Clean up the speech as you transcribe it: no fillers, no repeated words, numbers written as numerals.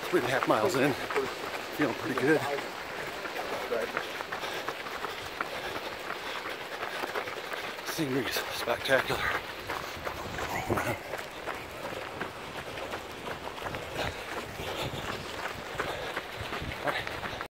3.5 miles in. Feeling pretty good. Scenery's spectacular. Roll around.